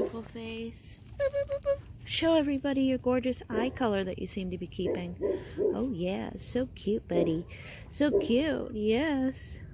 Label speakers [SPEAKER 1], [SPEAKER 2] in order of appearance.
[SPEAKER 1] Beautiful face. Show everybody your gorgeous eye color that you seem to be keeping. Oh yeah, so cute, buddy. So cute, yes.